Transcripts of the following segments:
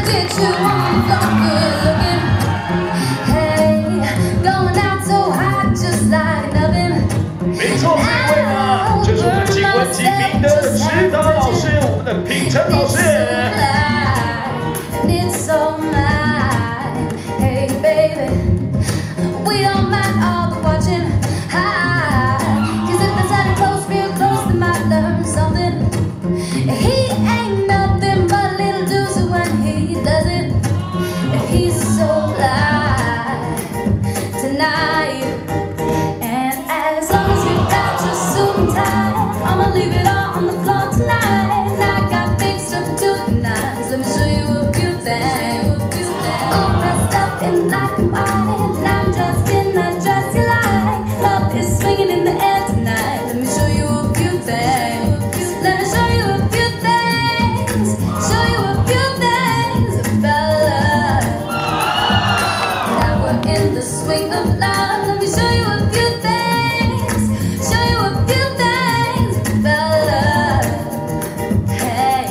Get you on the good looking. Hey, going out so hot just like an oven. 没错，这位呢，就是我们今晚提名的指导老师，我们的品成老师。 It's so mine. Hey baby, we don't mind all the watching. Cause if it's at a close, real close, they might learn something. He ain't nothing but a little doozy when he does it. He's so light tonight. And as long as you got your suit and tie, I'ma leave it all on the floor tonight. And I got big stuff to do tonight. So let me show you a few things. All dressed up in black and white, and I'm dressed in that dress you like. Love is swinging in the air tonight. Let me show you a few things. Let me show you a few things. Show you a few things about love. Now we're in the swing of love. Let me show you a few things. Show you a few things about love. Hey.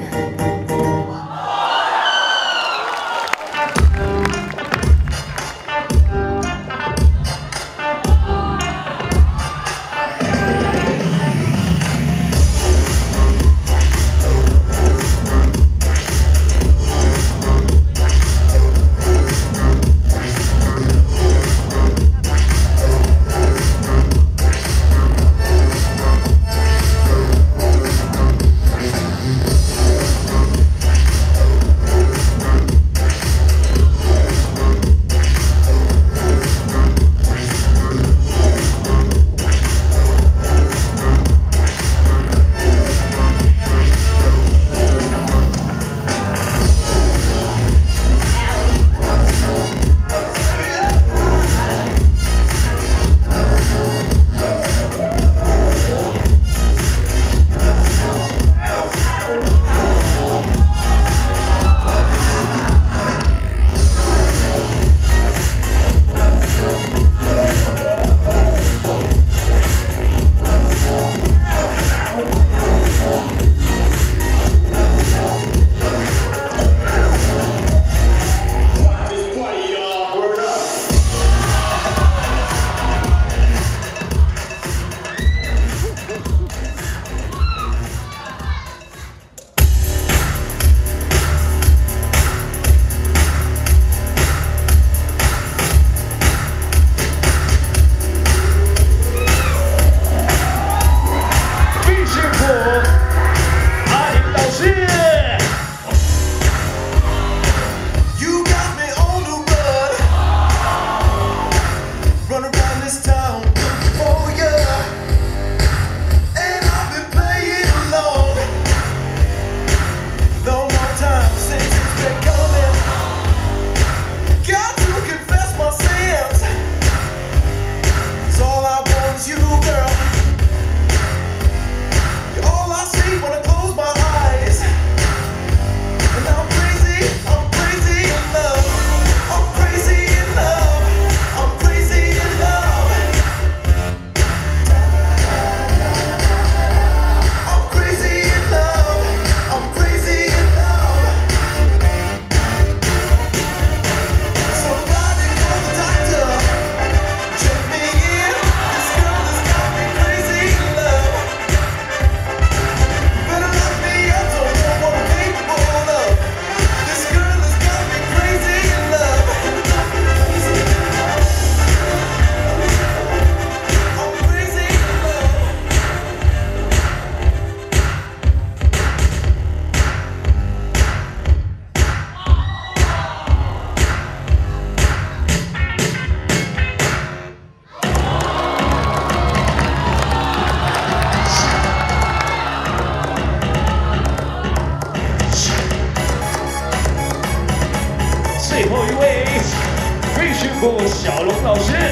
小龙老师。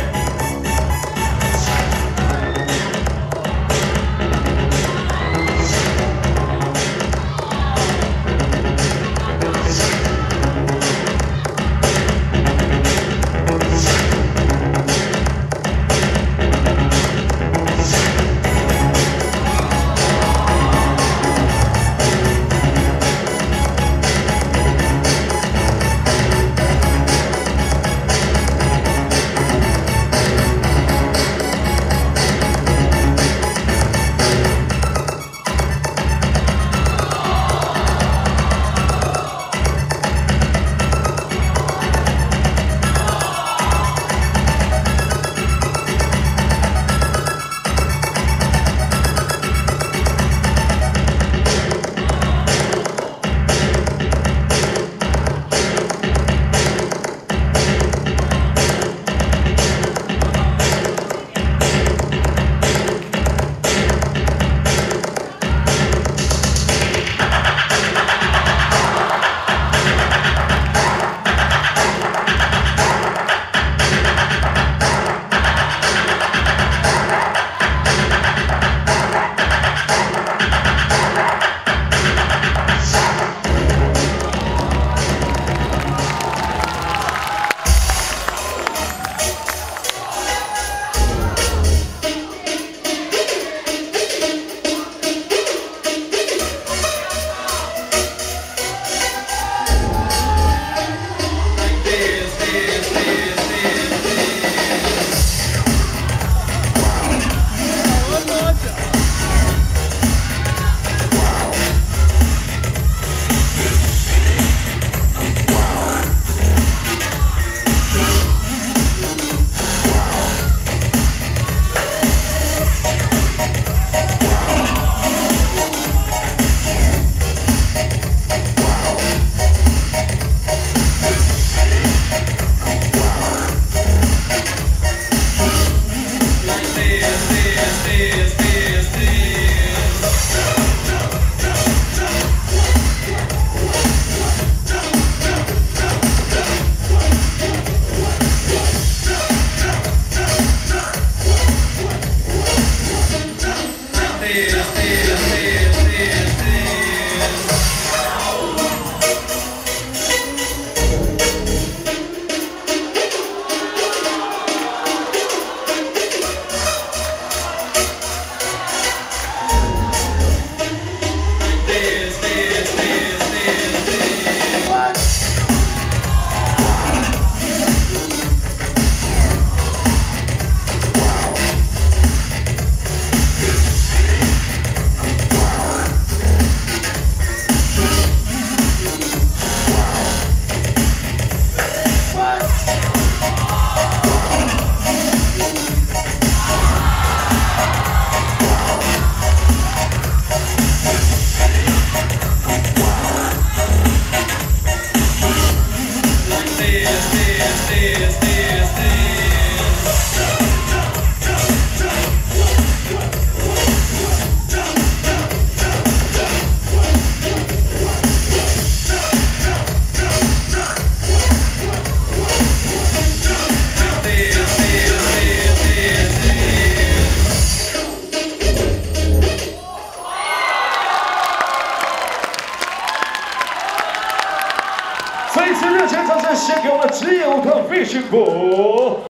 再次热情掌声献给我们职业舞团飞行部。